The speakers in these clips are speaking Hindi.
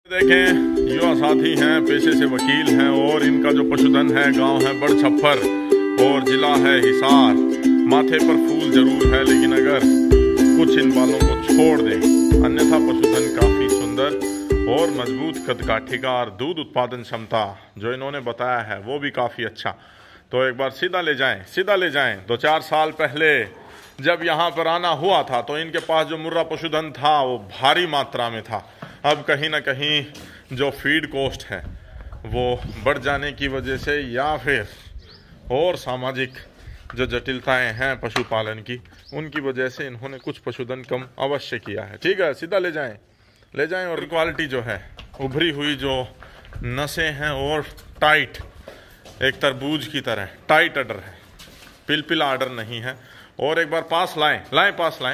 देखें, युवा साथी हैं, पेशे से वकील हैं और इनका जो पशुधन है गांव है बड़ छप्पर और जिला है हिसार। माथे पर फूल जरूर है लेकिन अगर कुछ इन बालों को छोड़ दें अन्यथा पशुधन काफी सुंदर और मजबूत कदकाठी का और दूध उत्पादन क्षमता जो इन्होंने बताया है वो भी काफी अच्छा। तो एक बार सीधा ले जाएं। 2-4 साल पहले जब यहाँ पर आना हुआ था तो इनके पास जो मुर्रा पशुधन था वो भारी मात्रा में था। अब कहीं ना कहीं जो फीड कॉस्ट है वो बढ़ जाने की वजह से या फिर और सामाजिक जो जटिलताएं हैं पशुपालन की उनकी वजह से इन्होंने कुछ पशुधन कम अवश्य किया है। ठीक है, सीधा ले जाएं और क्वालिटी जो है उभरी हुई जो नसें हैं और टाइट एक तरबूज की तरह टाइट अडर है, पिलपिला अडर नहीं है। और एक बार पास लाएं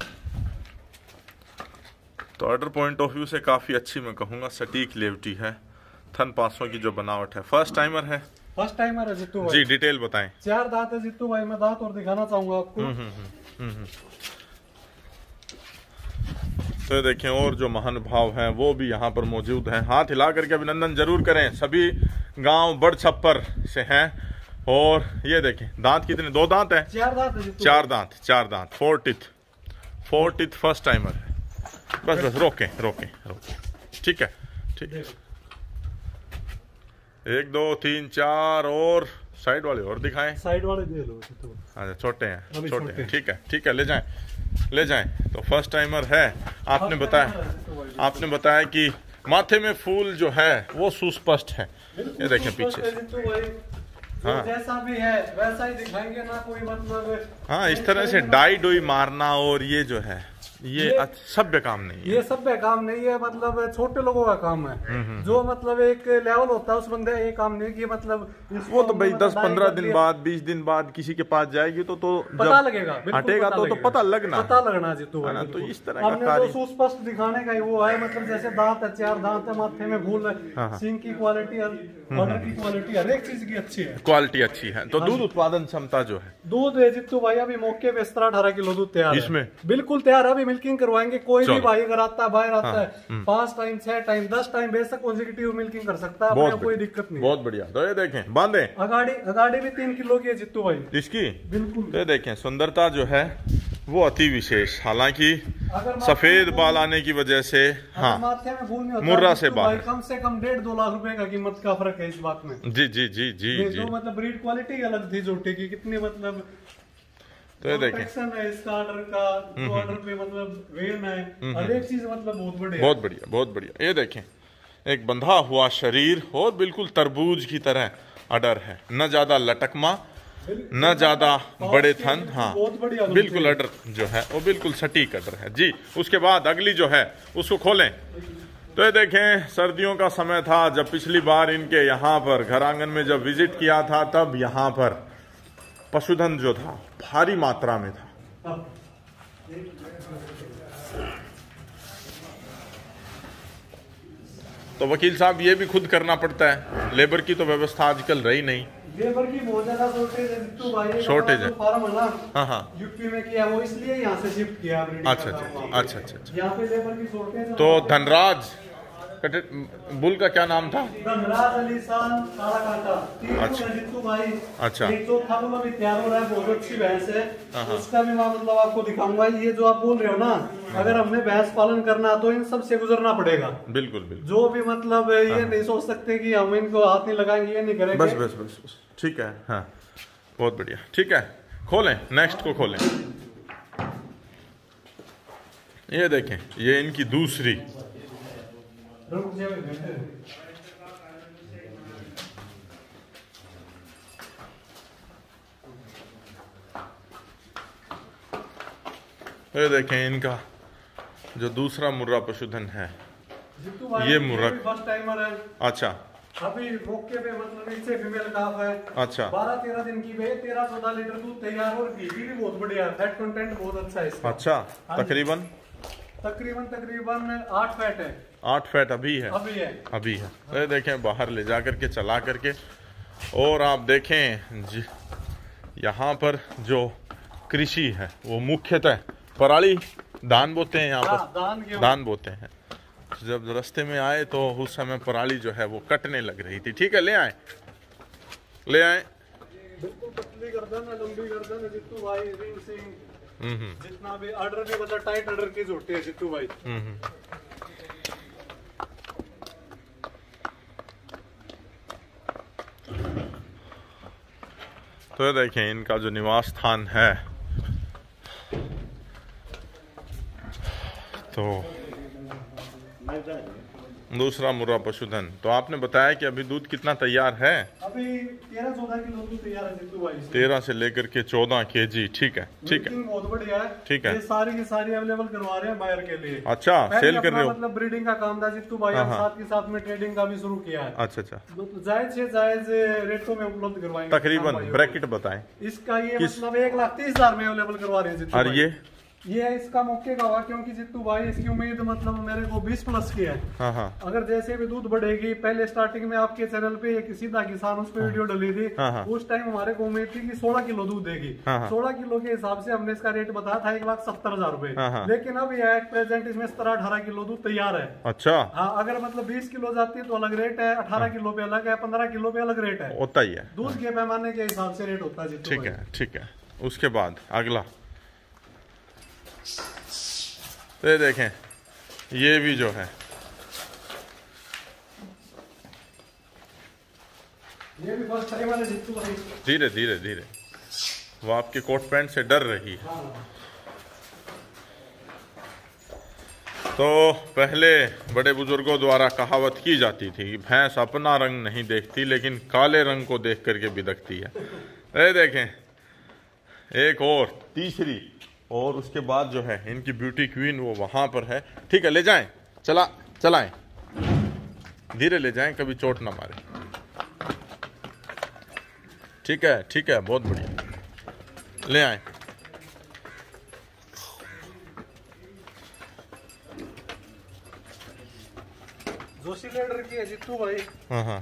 तो अडर पॉइंट ऑफ व्यू से काफी अच्छी मैं कहूँगा सटीक लेवटी है। थन पासों की जो बनावट है फर्स्ट टाइमर है जित्तू भाई। जी डिटेल बताएं। 4 दांत है जित्तू भाई, मैं दांत और दिखाना चाहूंगा आपको। तो देखें और जो महानुभाव हैं वो भी यहाँ पर मौजूद हैं। हाथ हिला करके अभिनंदन जरूर करें, सभी गांव बड़ छप्पर से हैं। और ये देखें दांत कितने, 2 दांत हैं? 4 दांत 4 टीथ फर्स्ट टाइमर है। बस रोकें। ठीक है 1 2 3 4 और साइड वाले और दिखाएं। साइड वाले दे लो। अच्छा छोटे हैं। ठीक है ले जाएं। तो फर्स्ट टाइमर है। आपने बताया कि माथे में फूल जो है वो सुस्पष्ट है। ये देखें पीछे। हाँ जैसा भी है वैसा ही दिखाएंगे ना, कोई मतलब। हाँ इस तरह से डाई मारना और ये जो है ये सभ्य काम नहीं है। ये सभ्य काम नहीं है, मतलब छोटे लोगों का काम है। जो मतलब एक लेवल होता है उस बंदे ये काम नहीं कि मतलब वो तो भाई 10-15 दिन बाद 20 दिन बाद किसी के पास जाएगी तो पता लगेगा, हटेगा तो पता लगना जितू भाई। तो इस तरह हमने तो सुस्पष्ट दिखाने का वो है, मतलब जैसे दांत है 4 दांत है, माथे में फूल है, सींग की क्वालिटी बॉर्डर की क्वालिटी हर एक चीज की अच्छी है, क्वालिटी अच्छी है। तो दूध उत्पादन क्षमता जो है दूध है जित्तू भाई अभी मौके पे 17-18 किलो दूध तैयार है इसमें, बिल्कुल तैयार है। अभी मिल्किंग करवाएंगे, कोई भी भाई अगर आता है बाहर आता है 5 टाइम 6 टाइम 10 टाइम बेशक कॉन्सेक्यूटिव मिल्किंग कर सकता है, कोई दिक्कत नहीं। बहुत बढ़िया। तो ये देखें बांधे अगाड़ी भी 3 किलो की है जित्तू भाई इसकी बिल्कुल। तो ये देखें सुंदरता जो है वो अति विशेष, हालांकि सफेद बाल आने की वजह से हाँ मुर्रा से बाहर कम से कम 1.5-2 लाख रुपए का कीमत का फर्क है इस बात में। जी जो मतलब ब्रीड क्वालिटी अलग थी जोटे की कितनी मतलब। तो ये देखें है इसका ऑर्डर का ऑर्डर पे मतलब वेन है हर एक चीज मतलब बहुत बढ़िया। ये देखें एक बंधा हुआ शरीर और बिल्कुल तरबूज की तरह अडर है, न ज्यादा लटकमा न ज्यादा बड़े थन। हाँ बिल्कुल अडर जो है वो बिल्कुल सटीक अडर है जी। उसके बाद अगली जो है उसको खोलें तो ये देखें सर्दियों का समय था जब पिछली बार इनके यहाँ पर घर आंगन में जब विजिट किया था तब यहाँ पर पशुधन जो था भारी मात्रा में था। तो वकील साहब ये भी खुद करना पड़ता है, लेबर की तो व्यवस्था आजकल रही नहीं। लेबर की बहुत ज्यादा शॉर्टेज है। फार्म है ना हाँ यूपी में किया वो इसलिए यहाँ से शिफ्ट किया। अच्छा यहाँ पे लेबर की शॉर्टेज है। तो धनराज बुल का क्या नाम था? धनराज अली शान काला कांटा। अच्छा जित्तू भाई। अच्छा एक चौथा वाला भी तैयार हो रहा है, बहुत अच्छी भैंस है। उसका भी मैं मतलब आपको दिखाऊंगा। ये जो आप बोल रहे हो ना अगर हमने भैंस पालन करना तो इन सब से गुजरना पड़ेगा। बिल्कुल जो भी मतलब ये नहीं सोच सकते कि हम इनको हाथ नहीं लगाएंगे, ये नहीं करेंगे। बस ठीक है। हाँ बहुत बढ़िया। ठीक है खोलें, नेक्स्ट को खोलें। ये देखें ये इनकी दूसरी ये देखें इनका जो दूसरा मुर्रा पशुधन है ये मुर्रा फर्स्ट टाइमर है। अच्छा अभी मौके पे मतलब नीचे फीमेल काफ है। अच्छा 12-13 दिन की 13-14 लीटर दूध तैयार और घी भी बहुत बढ़िया, फैट कंटेंट बहुत अच्छा है इसका। अच्छा तकरीबन 8 फैट है। 8 फैट अभी है। तो ये देखें बाहर ले जा करके चला करके। और आप देखें यहाँ पर जो कृषि है वो मुख्यतः पराली धान बोते हैं, यहाँ पर धान बोते हैं। जब रास्ते में आए तो उस समय पराली जो है वो कटने लग रही थी। ठीक है, ले आए, ले आए। बिल्कुल पतली गर्दन है, लंबी गर्दन है जित्तू भाई, रिंग सिंह, जितना भी ऑर्डर भी मतलब टाइट ऑर्डर की होती है जित्तू भाई। तो देखें इनका जो निवास स्थान है, तो दूसरा मुर्रा पशुधन। तो आपने बताया कि अभी दूध कितना तैयार है? अभी 13-14 किलो दूध तैयार है जित्तू भाई। 13 से लेकर के 14 kg। ठीक है, ठीक है, बहुत बढ़िया है। ठीक है, ये सारी की सारी अवेलेबल करवा रहे हैं बायर के लिए। अच्छा, सेल कर रहे हो? मतलब ब्रीडिंग का काम था जित्तू भाई, साथ के साथ में ट्रेडिंग का भी शुरू किया है। अच्छा अच्छा, जायज से जायज रेटों में उपलब्ध करवाएंगे। तकरीबन ब्रैकेट बताएं इसका। ये मतलब 1,30,000 में अवेलेबल करवा रहे हैं जित्तू और भाई। ये इसका मौके का हुआ क्योंकि जित्तू भाई इसकी उम्मीद मतलब मेरे को 20+ की है। अगर जैसे भी दूध बढ़ेगी, पहले स्टार्टिंग में आपके चैनल पे एक सीधा किसान उस पर वीडियो डली थी, उस टाइम हमारे को उम्मीद थी कि 16 किलो दूध देगी। 16 किलो के हिसाब से हमने इसका रेट बताया था 1,70,000 रुपए, लेकिन अब यह प्रेजेंट इसमें 17-18 किलो दूध तैयार है। अच्छा, हाँ, अगर मतलब 20 किलो जाती है तो अलग रेट है, 18 किलो पे अलग है, 15 किलो पे अलग रेट है, होता ही है। दूध के पैमाने के हिसाब से रेट होता है। ठीक है, ठीक है। उसके बाद अगला ये देखें, ये भी जो है ये भी फर्स्ट टाइम वाले जित्तू भाई। धीरे धीरे धीरे, वो आपके कोट पैंट से डर रही है। तो पहले बड़े बुजुर्गों द्वारा कहावत की जाती थी कि भैंस अपना रंग नहीं देखती लेकिन काले रंग को देख करके बिदकती है। ये देखें, एक और तीसरी, और उसके बाद जो है इनकी ब्यूटी क्वीन वो वहां पर है। ठीक है, ले जाएं, चलाएं, धीरे ले जाएं, कभी चोट ना मारे। ठीक है, ठीक है, बहुत बढ़िया, ले आए। जोशी लेडर की है जित्तू भाई। हाँ,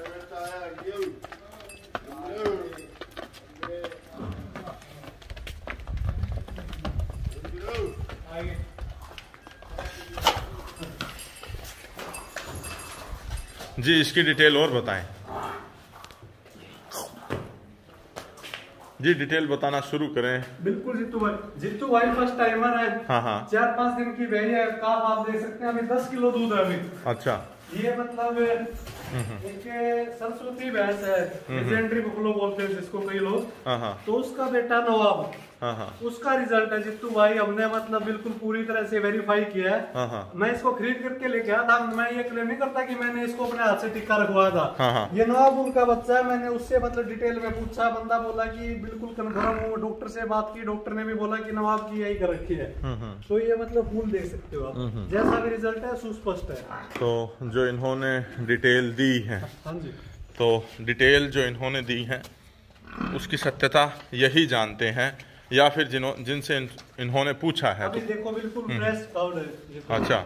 जी, इसकी डिटेल और बताएं जी, डिटेल बताना शुरू करें। बिल्कुल जित्तू भाई फर्स्ट टाइमर है। 4-5 दिन की वैली है, काफ आप देख सकते हैं। अभी 10 किलो दूध है अभी। अच्छा, ये मतलब एक सरस्वती भैंस है, लेजेंडरी बफलो बोलते हैं जिसको कई लोग। तो उसका बेटा नवाब, उसका रिजल्ट है जित्तू भाई। हमने मतलब बिल्कुल पूरी तरह से वेरीफाई किया है। मैं इसको खरीद करके लेके आया था। मैं ये क्लेम नहीं करता कि मैंने इसको अपने हाथ से टिक्का रखवाया था। ये नवाबुल का बच्चा है। मैंने उससे मतलब डिटेल में पूछा, बंदा बोला कि बिल्कुल कंफर्म हूँ। डॉक्टर से बात की, डॉक्टर ने भी बोला कि नवाब की यही कर रखी है। तो ये मतलब फूल देख सकते हो आप, जैसा भी रिजल्ट है सुस्पष्ट है। तो जो इन्होंने डिटेल दी है, हाँ जी, तो डिटेल जो इन्होंने दी है उसकी सत्यता यही जानते हैं या फिर जिनसे इन्होंने पूछा है। अभी देखो बिल्कुल फ्रेश काउड है। अच्छा,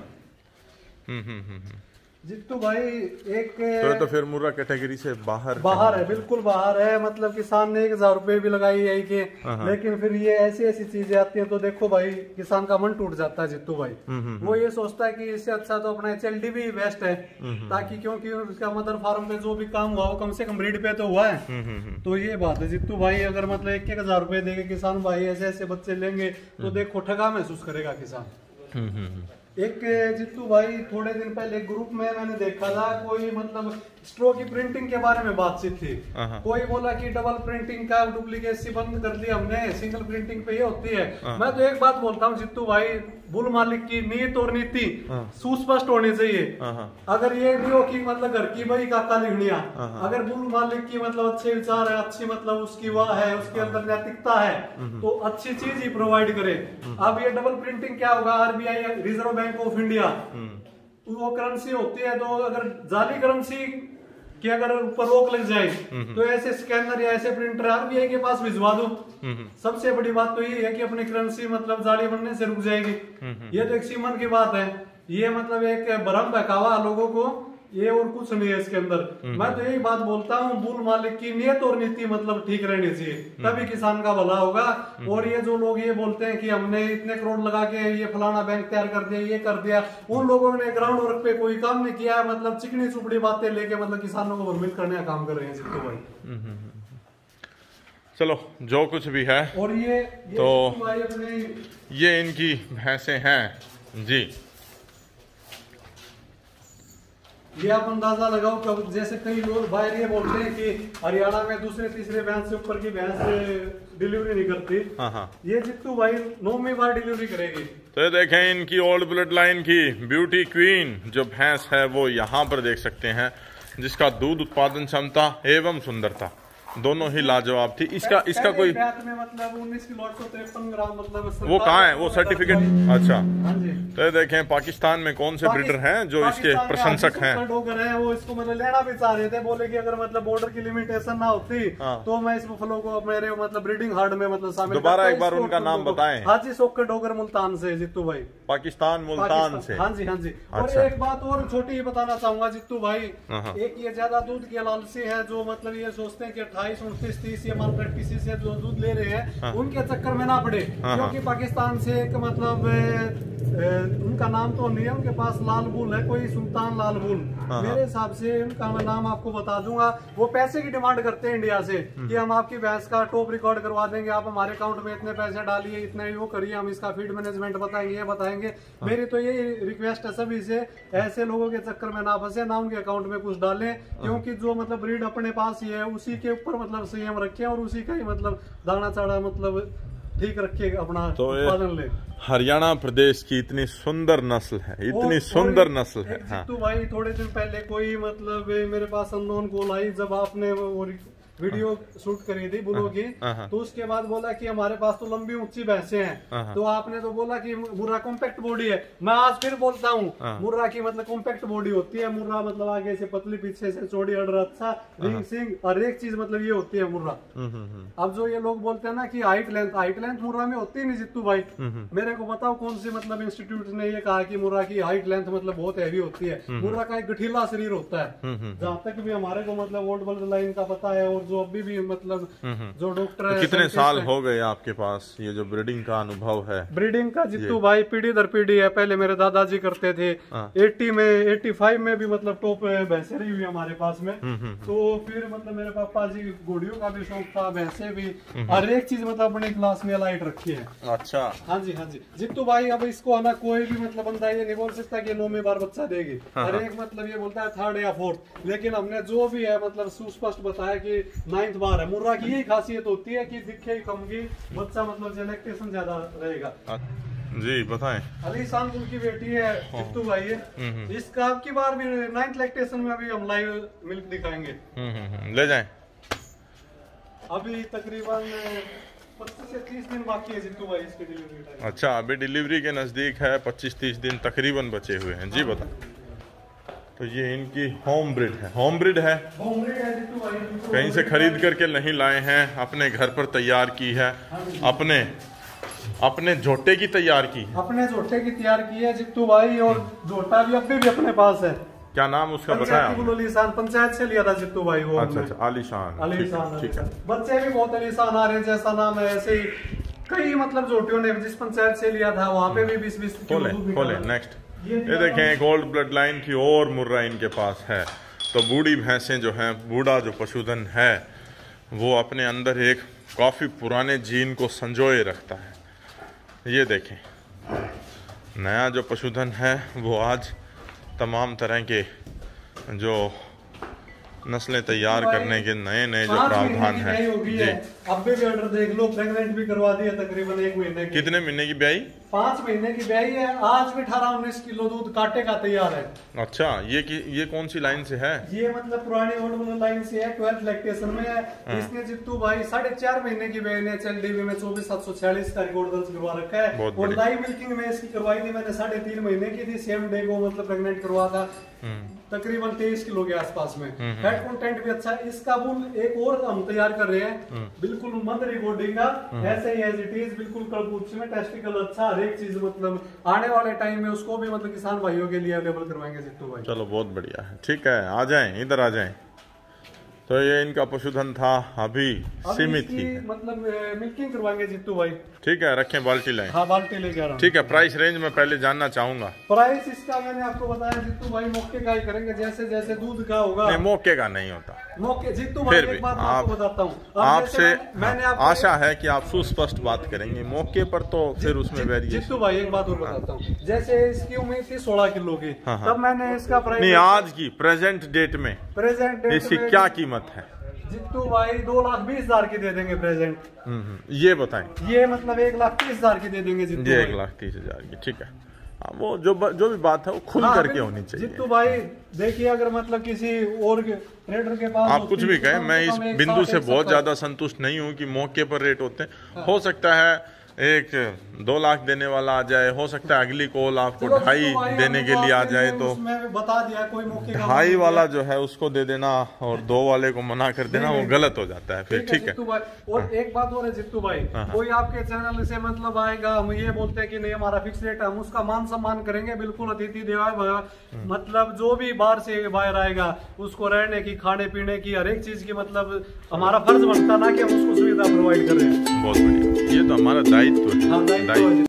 जित्तू भाई एक तो फिर मुर्रा कैटेगरी से बाहर है, बिल्कुल बाहर है। मतलब किसान ने 1,000 रुपए भी लगाई है कि, लेकिन फिर ये ऐसी ऐसी चीजें आती हैं तो देखो भाई किसान का मन टूट जाता है जित्तू भाई। वो ये सोचता है कि इससे अच्छा तो अपना HLD भी बेस्ट है, ताकि क्योंकि उसका मदर फार्म पे जो भी काम हुआ वो कम से कम ब्रीड पे तो हुआ है। तो ये बात है जित्तू भाई, अगर मतलब 1,000 रुपए देके किसान भाई ऐसे ऐसे बच्चे लेंगे तो देखो ठगा महसूस करेगा किसान। एक जित्तू भाई थोड़े दिन पहले ग्रुप में मैंने देखा था, कोई मतलब स्ट्रो की प्रिंटिंग के बारे में बातचीत थी। कोई बोला कि डबल प्रिंटिंग का डुप्लीकेसी बंद कर दी हमने, सिंगल प्रिंटिंग पे ही होती है। मैं तो एक बात बोलता हूँ जित्तू भाई, बुल मालिक की नीयत और नीति सुस्पष्ट होनी चाहिए। अगर ये भी हो कि मतलब घर की बड़ी काका लिखनिया, अगर बुल मालिक की मतलब अच्छे विचार है, अच्छी मतलब उसकी वाह है, उसके अंदर नैतिकता है, तो अच्छी चीज ही प्रोवाइड करे। अब ये डबल प्रिंटिंग क्या होगा, RBI reserve bank of India वो करेंसी होती है, तो अगर जाली करेंसी कि अगर ऊपर रोक लग जाए तो ऐसे स्कैनर या ऐसे प्रिंटर RBI के पास भिजवा दो। सबसे बड़ी बात तो ये है कि अपनी करेंसी मतलब जाली बनने से रुक जाएगी। ये तो एक सीमन की बात है। ये मतलब एक भ्रम बहकावा लोगों को ये और कुछ नहीं है इसके अंदर। मैं तो यही बात बोलता हूँ, बुल मालिक की नियत और नीति मतलब ठीक रहनी चाहिए, तभी किसान का भला होगा। और ये जो लोग ये बोलते हैं कि हमने इतने करोड़ लगा के ये फलाना बैंक तैयार कर दिया, ये कर दिया, उन लोगों ने ग्राउंड वर्क पे कोई काम नहीं किया, मतलब चिकनी चुपड़ी बातें लेके मतलब किसानों को भ्रमित करने का काम कर रहे हैं जित्तू भाई। चलो जो कुछ भी है, और ये तो भाई अपने ये इनकी भैंसें हैं जी। ये आप अंदाजा लगाओ कब, जैसे कई लोग बाहर ये बोलते हैं कि हरियाणा में दूसरे तीसरे भैंस से ऊपर की भैंस डिलीवरी नहीं करती। हाँ। ये जित्तू भाई 9वीं बार डिलीवरी करेगी। तो ये देखें इनकी ओल्ड ब्लड लाइन की ब्यूटी क्वीन जो भैंस है वो यहाँ पर देख सकते हैं, जिसका दूध उत्पादन क्षमता एवं सुंदरता दोनों ही लाजवाब थी। इसका कोई में मतलब 19 किलो 853 ग्राम मतलब वो कहाँ है वो सर्टिफिकेट? अच्छा, हाँ जी। तो ये देखें पाकिस्तान में कौन से ब्रीडर हैं जो इसके प्रशंसक हैं? डॉगर हैं, वो इसको मतलब लेना भी चाह रहे थे, बोले कि अगर मतलब बॉर्डर की लिमिटेशन ना होती तो मैं इस बुफलो को मेरे मतलब ब्रीडिंग हार्ड में मतलब शामिल। दोबारा एक बार उनका नाम बताएं। हाजी शौकत डॉगर मुल्तान से जित्तू भाई, पाकिस्तान मुल्तान से। हाँ जी हाँ जी। और एक बात और छोटी ही बताना चाहूंगा जित्तू भाई, एक ये ज्यादा दूध के लालची है जो मतलब ये सोचते हैं कि 28, 29, 30 ये माल प्रैक्टिस से जो दूध ले रहे हैं उनके चक्कर में ना पड़े, क्योंकि पाकिस्तान से एक मतलब उनका नाम तो नहीं है, उनके पास लाल बुल है कोई सुल्तान लाल बुल, मेरे हिसाब से उनका मैं नाम आपको बता दूंगा। वो पैसे की डिमांड करते हैं इंडिया से कि हम आपकी भैंस का टॉप रिकॉर्ड करवा देंगे, आप हमारे अकाउंट में इतने पैसे डालिए, इतने वो करिए, हम इसका फीड मैनेजमेंट बताएंगे, ये बताएंगे। मेरी तो ये रिक्वेस्ट है सभी से, ऐसे लोगों के चक्कर में ना फंसे, ना उनके अकाउंट में कुछ डालें, क्योंकि जो मतलब ब्रीड अपने पास ही है उसी के ऊपर मतलब संयम रखे और उसी का ही मतलब दाना चाड़ा मतलब ठीक रखिए अपना उत्पादन ले। हरियाणा प्रदेश की इतनी सुंदर नस्ल है, इतनी सुंदर नस्ल है। हाँ। तो भाई थोड़े दिन पहले कोई मतलब मेरे पास अननोन कॉल आई जब आपने वीडियो शूट करी थी बुलो की, तो उसके बाद बोला कि हमारे पास तो लंबी ऊंची भैंसे हैं, तो आपने तो बोला कि मुर्रा कॉम्पैक्ट बॉडी है। मैं आज फिर बोलता हूँ मुर्रा की मतलब कॉम्पैक्ट बॉडी होती है, मुर्रा मतलब आगे से पतली पीछे से चौड़ी अडर अच्छा रिंग सिंग और एक चीज मतलब ये होती है मुर्रा। अब जो ये लोग बोलते हैं ना कि हाइट लेंथ मुर्रा में होती नहीं जित्तू भाई, मेरे को बताओ कौन सी मतलब इंस्टीट्यूट ने ये कहा कि मुर्रा की हाइट लेंथ मतलब बहुत हैवी होती है। मुर्रा का एक गठीला शरीर होता है, जहाँ तक भी हमारे को मतलब ओल्ड ब्लड लाइन का पता है, और जो अभी भी मतलब जो डॉक्टर है। कितने साल हो गए आपके पास ये जो ब्रीडिंग का अनुभव है? ब्रीडिंग का जित्तू भाई पीढ़ी दर पीढ़ी है, पहले मेरे दादाजी करते थे, 80 में 85 में भी मतलब टॉप भैंसे रही हुई हमारे पास में। तो फिर मतलब मेरे पापा जी घोड़ियों का भी शौक था, भैंसे भी, हर एक चीज मतलब अपने क्लास में लाइट रखी है। अच्छा, हाँ जी हाँ जी जित्तू भाई। अब इसको है ना कोई भी मतलब बंदा ये नहीं बोल सकता कि 9वीं बार बच्चा देगी, हर एक मतलब ये बोलता है 3rd या 4th, लेकिन हमने जो भी है मतलब सुस्पष्ट बताया कि 9th बार है। मुर्रा की यही खासियत होती है कि दिखे कम की बच्चा मतलब जेनेक्टेशन ज्यादा रहेगा। जी बताएं। अली शान की बेटी है जित्तू भाई है, इसका आपकी बार भी 9th लैक्टेशन में अभी हम लाइव मिल्क दिखाएंगे। ले जाएं। अभी तकरीबन 25 से 30 दिन बाकी है जित्तू भाई इसकी डिलीवरी टाइम। अच्छा, अभी डिलीवरी के नजदीक है, 25-30 दिन तकरीबन बचे हुए हैं। जी बता। तो ये इनकी होम ब्रिड है, होम ब्रिड है, कहीं से खरीद करके नहीं लाए हैं, अपने घर पर तैयार की है, अपने झोटे की तैयार की, अपने झोटे की तैयार की है जित्तू भाई। और झोटा भी अभी भी अपने पास है। क्या नाम उसका बताया? अलीशान पंचायत से लिया था जित्तू भाई वो। अच्छा, आलीशान, ठीक है। बच्चे भी बहुत अलीशान आ रहे हैं, जैसा नाम है ऐसे ही कई मतलब झोटियों ने जिस पंचायत से लिया था वहाँ पे भी 20-20 खोले। नेक्स्ट ये देखें, एक ओल्ड ब्लड लाइन की और मुर्रा इनके पास है। तो बूढ़ी भैंसें जो हैं, बूढ़ा जो पशुधन है वो अपने अंदर एक काफ़ी पुराने जीन को संजोए रखता है। ये देखें, नया जो पशुधन है वो आज तमाम तरह के जो नस्लें तैयार करने के नए जो प्रावधान हैं जी। अब भी ऑर्डर देख लो, प्रेग्नेंट भी करवा दिया तकरीबन 1 महीने की। कितने महीने की ब्याई? 5 महीने की ब्याई है। आज भी 18-19 किलो दूध काटे का तैयार है। अच्छा, ये कौन सी लाइन से है? ये मतलब पुरानी ओल्ड लाइन से है, 12th लैक्टेशन में है। इसने जित्तू भाई 4.5 महीने की ब्याई ने HLDB में 24,746 का रिकॉर्ड दर्ज करवा रखा है। और लाइव मिल्किंग में इसकी करवाई थी मैंने 3.5 महीने की थी, सेम डे को मतलब प्रेग्नेंट करवा था, तकरीबन 23 किलो के आसपास में। फैट कंटेंट भी अच्छा है। इसका बुल एक और हम तैयार कर रहे हैं, बिल्कुल मंद रिकॉर्डिंग का, ऐसे ही एज इट इज, बिल्कुल कलपूछ में टेस्टिकल अच्छा, हर एक चीज मतलब आने वाले टाइम में उसको भी मतलब किसान भाइयों के लिए अवेलेबल करवाएंगे जित्तू भाई। चलो बहुत बढ़िया है, ठीक है, आ जाएं, इधर आ जाएं। तो ये इनका पशुधन था, अभी सीमित ही मतलब मिल्किंग करवाएंगे जित्तू भाई। ठीक है, रखें, बाल्टी लाएं। हाँ बाल्टी लेके आ रहा हूँ। ठीक है, प्राइस रेंज में पहले जानना चाहूंगा। प्राइस इसका मैंने आपको बताया जित्तू भाई, मौके का ही करेंगे, जैसे जैसे दूध का होगा। नहीं, मौके का नहीं होता मौके जित्तू भाई, एक बात मैं आपको बताता हूँ, आपसे मैंने आशा है कि आप सुस्पष्ट बात करेंगे। मौके पर तो फिर उसमें वेरिएशन। जित्तू भाई एक बात और बताता हूँ, जैसे इसकी उम्मीद थी 16 किलो की, तब मैंने इसका प्राइस नहीं, आज की प्रेजेंट डेट में इसकी क्या कीमत है? जित्तू भाई 2,20,000 की दे देंगे प्रेजेंट। ये बताएं। ये मतलब 1,30,000 की दे देंगे जित्तू। ये 1,30,000 की, ठीक है। वो जो भी बात है वो खुल करके होनी चाहिए। जित्तू भाई देखिए, अगर मतलब किसी और ट्रेडर के पास आप कुछ भी कहें, मैं इस बिंदु से बहुत ज्यादा संतुष्ट नहीं हूँ कि मौके पर रेट होते हैं। हो सकता है एक 2 लाख देने वाला आ जाए, हो सकता है अगली कॉल आपको 2.5 देने के लिए आ जाए, तो बता दिया कोई मौके 2.5 वाला जो है उसको दे देना और 2 वाले को मना कर देना, वो गलत हो जाता है फिर। ठीक है। और एक बात और है जित्तू भाई, कोई आपके चैनल से मतलब आएगा, हम ये बोलते हैं कि नहीं हमारा फिक्स रेट है, हम उसका मान सम्मान करेंगे बिल्कुल, अतिथि देवा भव। मतलब जो भी बाहर से बाहर आएगा उसको रहने की, खाने पीने की, हर एक चीज की मतलब हमारा फर्ज बनता ना कि हम उसको सुविधा प्रोवाइड कर रहे हैं। बहुत बढ़िया, ये तो हमारा दायित्व है।